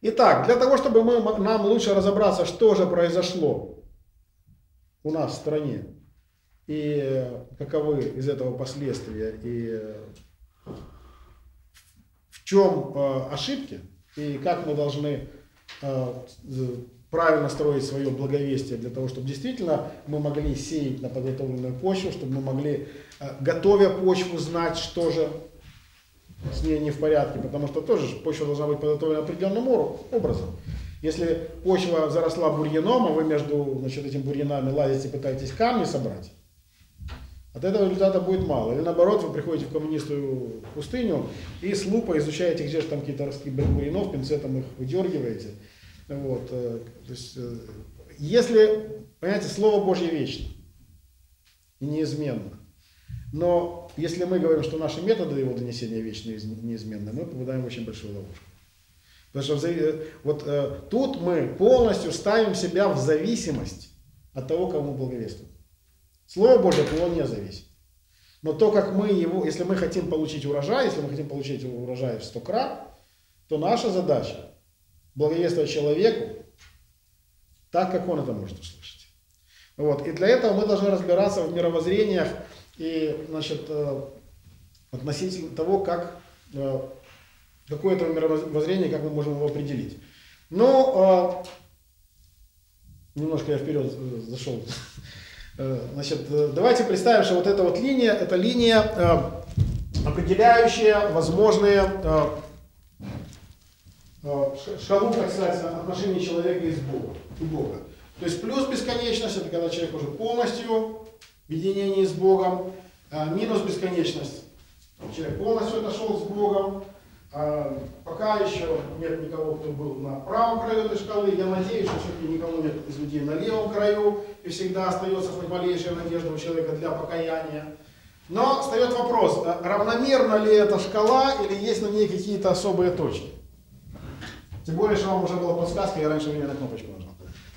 Итак, для того, чтобы нам лучше разобраться, что же произошло у нас в стране, и каковы из этого последствия, и в чем ошибки, и как мы должны правильно строить свое благовестие для того, чтобы действительно мы могли сеять на подготовленную почву, чтобы мы могли, готовя почву, знать, что же с ней не в порядке, потому что тоже почва должна быть подготовлена определенным образом. Если почва заросла бурьяном, а вы между этими бурьянами лазите и пытаетесь камни собрать, от этого результата будет мало. Или наоборот, вы приходите в каменистую пустыню и с лупой изучаете, где же там какие-то ростки бурьянов, пинцетом их выдергиваете. Вот. То есть, если, понимаете, Слово Божье вечно и неизменно, но если мы говорим, что наши методы его донесения вечны и неизменны, мы попадаем в очень большую ловушку. Потому что вот тут мы полностью ставим себя в зависимость от того, кому мы благовествуем. Слово Божье от него не зависит. Но то, как мы его, если мы хотим получить урожай, если мы хотим получить урожай в 100 крат, то наша задача благовествовать человеку так, как он это может услышать. Вот. И для этого мы должны разбираться в мировоззрениях и, относительно того, какое это мировоззрение, как мы можем его определить. Но немножко я вперед зашел. Давайте представим, что вот эта вот линия, это линия, определяющая возможные шкалу, так сказать, отношений человека и Бога. То есть плюс бесконечность, это когда человек уже полностью в единении с Богом, минус бесконечность, человек полностью отошел с Богом, пока еще нет никого, кто был на правом краю этой шкалы. Я надеюсь, что все-таки никого нет из людей на левом краю, и всегда остается хоть малейшая надежда у человека для покаяния. Но встает вопрос, равномерна ли эта шкала, или есть на ней какие-то особые точки. Тем более, что вам уже была подсказка, я раньше время на кнопочку нажал.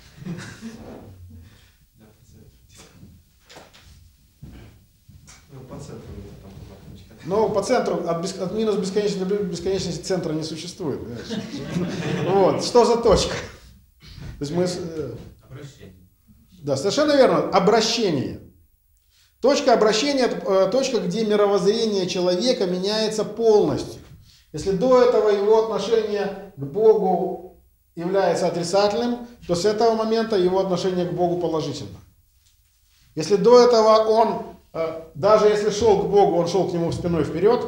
Но по центру от минус бесконечности до бесконечности центра не существует. Вот. Что за точка? То есть мы... Обращение. Да, совершенно верно. Обращение. Точка обращения – это точка, где мировоззрение человека меняется полностью. Если до этого его отношение к Богу является отрицательным, то с этого момента его отношение к Богу положительно. Если до этого он, даже если шел к Богу, он шел к Нему спиной вперед,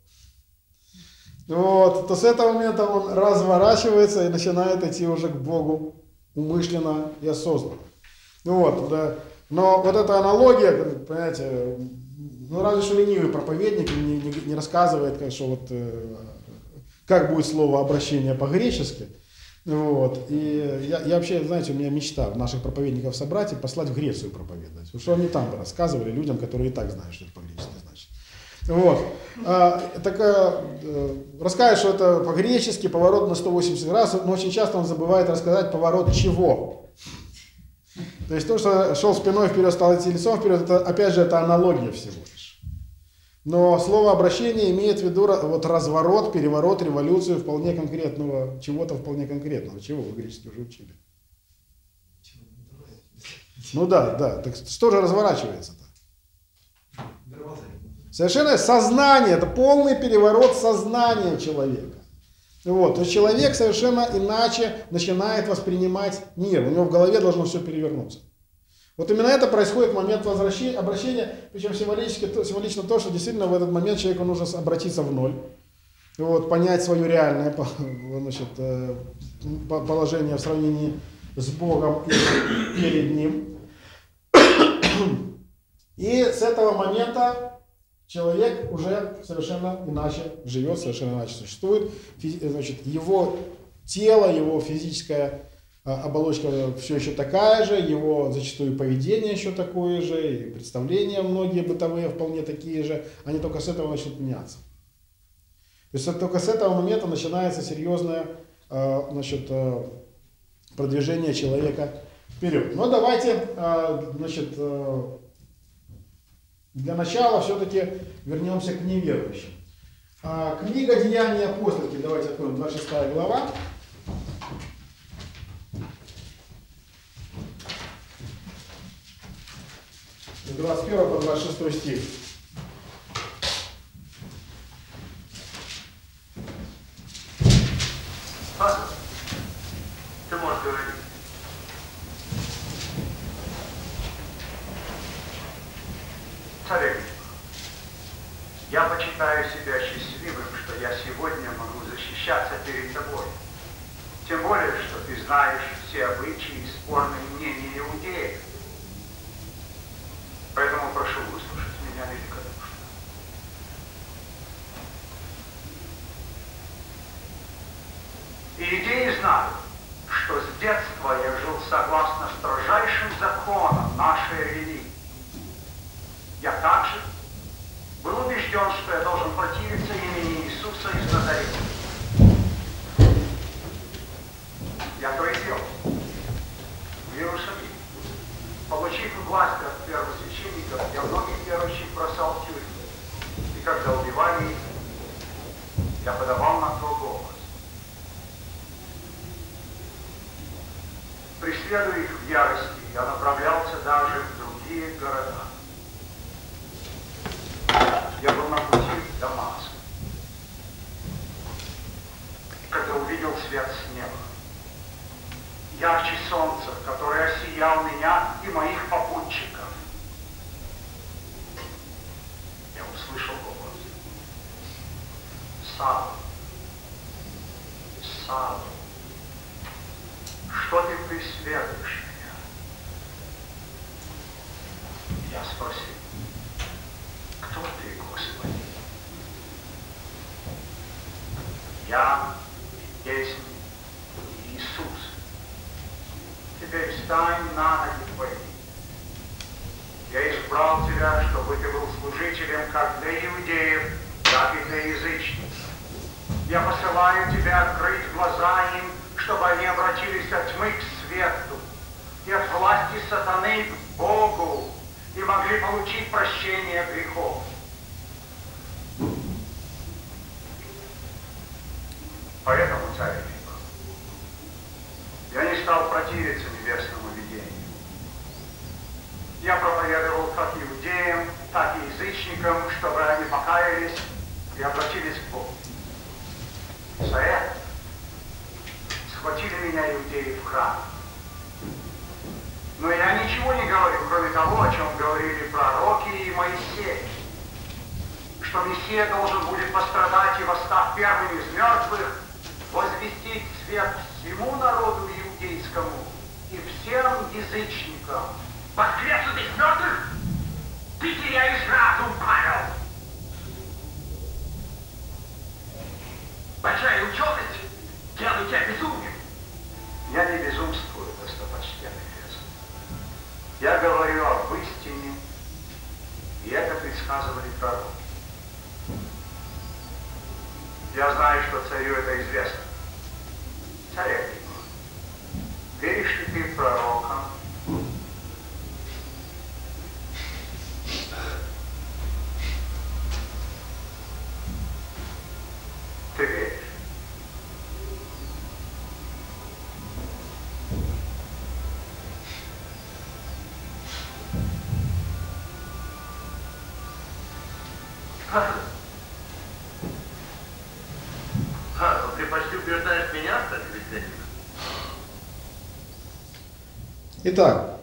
вот, то с этого момента он разворачивается и начинает идти уже к Богу умышленно и осознанно. Вот, да. Но вот эта аналогия, понимаете, разве что ленивый проповедник не рассказывает, конечно, вот, как будет слово обращение по-гречески. Вот. И я вообще, знаете, у меня мечта наших проповедников собрать и послать в Грецию проповедовать. Потому что они там бы рассказывали людям, которые и так знают, что это по-гречески значит. Вот. Рассказывает, что это по-гречески, поворот на 180 градусов, но очень часто он забывает рассказать поворот чего. То есть то, что шел спиной вперед, стал идти лицом вперед, это, опять же, это аналогия всего лишь. Но слово обращение имеет в виду вот разворот, переворот, революцию вполне конкретного, чего-то вполне конкретного. Чего вы гречески уже учили? Ну да. Так что же разворачивается-то? Совершенно сознание, это полный переворот сознания человека. Вот, то есть человек совершенно иначе начинает воспринимать мир. У него в голове должно все перевернуться. Вот именно это происходит в момент обращения, причем символично то, что действительно в этот момент человеку нужно обратиться в ноль, вот, понять свое реальное положение в сравнении с Богом и перед Ним. И с этого момента человек уже совершенно иначе живет, совершенно иначе существует. Значит, его тело, его физическая оболочка все еще такая же, его зачастую поведение еще такое же, и представления многие бытовые вполне такие же, они только с этого начнут меняться. То есть только с этого момента начинается серьезное продвижение человека вперед. Но давайте, для начала все-таки вернемся к неверующим. Книга Деяний апостольских, давайте откроем, 26 глава. 21 по 26 стих. Ты можешь говорить. Царь, я почитаю себя счастливым, что я сегодня могу защищаться перед тобой. Тем более, что ты знаешь все обычаи и спорные мнения иудеев. Поэтому прошу выслушать меня великодушно. Иудеи знают, что с детства я жил согласно строжайшим законам нашей религии. Я также был убежден, что я должен противиться имени Иисуса из Назарета. Я то и делал. В Иерусалиме, получив власть от первосвященников, я многих верующих бросал в тюрьму. И когда убивали их, я подавал на то голос. Преследуя их в ярости, я направлялся даже в другие города. Я был на пути в Дамаск, когда увидел свет с неба. Ярче солнца, которое осиял меня и моих попутчиков. Я услышал голос. Савл, Савл, что ты преследуешь меня? Я спросил. Кто ты, Господи? Я есть Иисус. Теперь встань на ноги твои. Я избрал тебя, чтобы ты был служителем как для иудеев, так и для язычников. Я посылаю тебя открыть глаза им, чтобы они обратились от тьмы к свету и от власти сатаны к Богу, и могли получить прощение грехов. Поэтому, царь Филипп, я не стал противиться небесному видению. Я проповедовал как иудеям, так и язычникам, чтобы они покаялись и обратились к Богу. За это схватили меня иудеи в храме. Но я ничего не говорю, кроме того, о чем говорили пророки и Моисей, что Мессия должен будет пострадать и, восстав первым из мертвых, возвестить свет всему народу иудейскому и всем язычникам. Воскреснут из мертвых? Ты теряешь разум, Павел! Большая ученость делает тебя безумным. Я не безумствую, достопочтенный Фест. Я говорю об истине, и это предсказывали пророки. Я знаю, что царю это известно. Царь Агриппа, веришь ли ты пророкам? Ты веришь? Ты почти убеждаешь меня, что священник? Итак,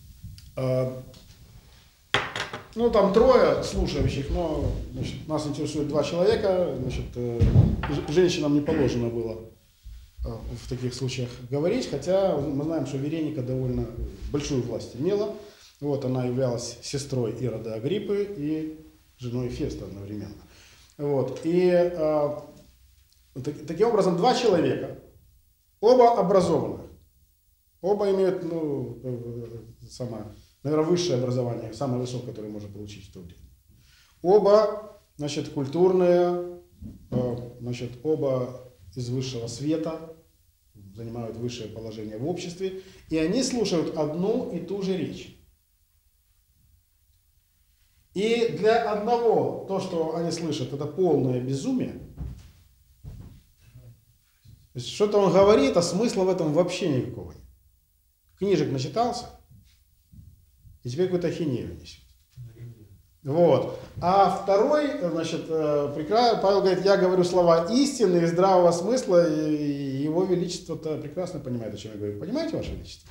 ну там трое слушающих, но значит, нас интересует два человека, значит, женщинам не положено было в таких случаях говорить, хотя мы знаем, что Вереника довольно большую власть имела. Вот, она являлась сестрой Ирода Агриппы и женой Феста одновременно. Вот, и таким образом два человека, оба образованных, оба имеют, ну, наверное, высшее образование, самое высокое, которое можно получить в то время. Оба, значит, культурные, значит, оба из высшего света, занимают высшее положение в обществе, и они слушают одну и ту же речь. И для одного то, что они слышат, это полное безумие. То есть что-то он говорит, а смысла в этом вообще никакого нет. Книжек начитался, и теперь какую-то ахинею несет. Вот. А второй, значит, Павел говорит, я говорю слова истины и здравого смысла, и его величество-то прекрасно понимает, о чем я говорю. Понимаете, ваше величество?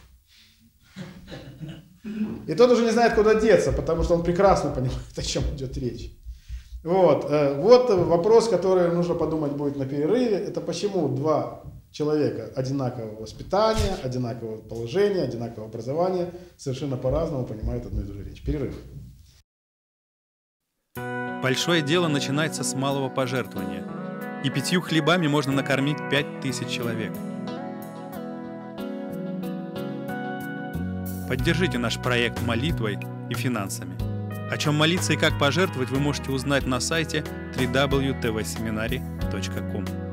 И тот уже не знает, куда деться, потому что он прекрасно понимает, о чем идет речь. Вот. Вот вопрос, который нужно подумать будет на перерыве. Это почему два человека одинакового воспитания, одинакового положения, одинакового образования совершенно по-разному понимают одну и ту же речь. Перерыв. Большое дело начинается с малого пожертвования. И 5 хлебами можно накормить 5000 человек. Поддержите наш проект молитвой и финансами. О чем молиться и как пожертвовать вы можете узнать на сайте www.tvseminary.com.